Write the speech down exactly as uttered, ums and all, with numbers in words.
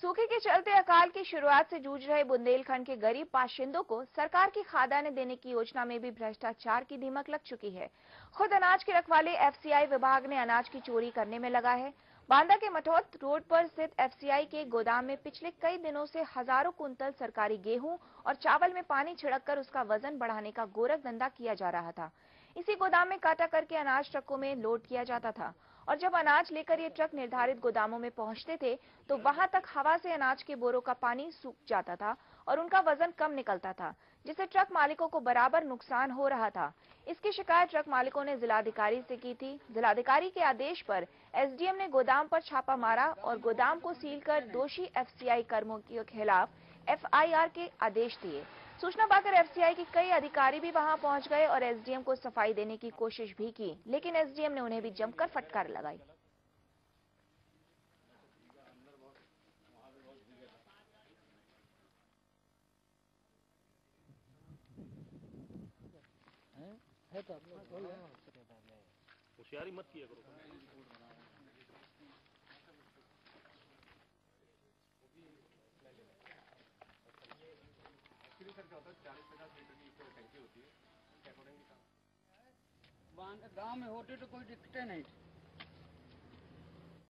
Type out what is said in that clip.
सूखे के चलते अकाल की शुरुआत से जूझ रहे बुंदेलखंड के गरीब बाशिंदों को सरकार की खाद्यान्न देने की योजना में भी भ्रष्टाचार की दीमक लग चुकी है। खुद अनाज के रखवाले एफसीआई विभाग ने अनाज की चोरी करने में लगा है। बांदा के मठौत रोड पर स्थित एफसीआई के गोदाम में पिछले कई दिनों से हजारों कुंतल सरकारी गेहूं और चावल में पानी छिड़ककर उसका वजन बढ़ाने का गोरख धंधा किया जा रहा था। इसी गोदाम में काटा करके अनाज ट्रकों में लोड किया जाता था और जब अनाज लेकर ये ट्रक निर्धारित गोदामों में पहुंचते थे तो वहां तक हवा से अनाज के बोरों का पानी सूख जाता था और उनका वजन कम निकलता था, जिससे ट्रक मालिकों को बराबर नुकसान हो रहा था। इसकी शिकायत ट्रक मालिकों ने जिलाधिकारी से की थी। जिलाधिकारी के आदेश पर एसडीएम ने गोदाम पर छापा मारा और गोदाम को सील कर दोषी एफसीआई कर्मियों के खिलाफ एफआईआर के आदेश दिए। सूचना पाकर एफसीआई के कई अधिकारी भी वहां पहुंच गए और एसडीएम को सफाई देने की कोशिश भी की, लेकिन एसडीएम ने उन्हें भी जमकर फटकार लगाई। होशियारी मत किया करो। गांव में होती तो कोई दिक्कत नहीं।